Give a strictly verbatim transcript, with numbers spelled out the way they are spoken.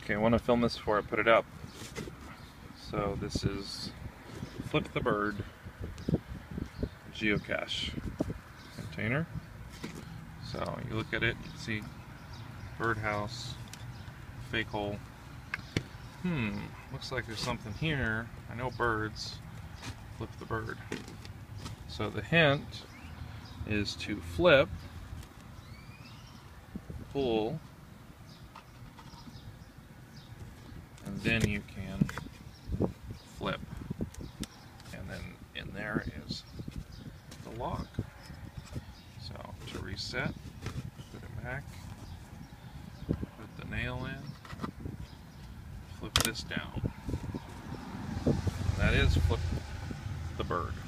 Okay, I want to film this before I put it up. So this is Flip the Bird geocache container. So you look at it, you see birdhouse, fake hole. Hmm, looks like there's something here. I know birds. Flip the bird. So the hint is to flip, pull, and then you can flip. And then in there is the lock. So to reset, put it back, put the nail in, flip this down. And that is Flip the Bird.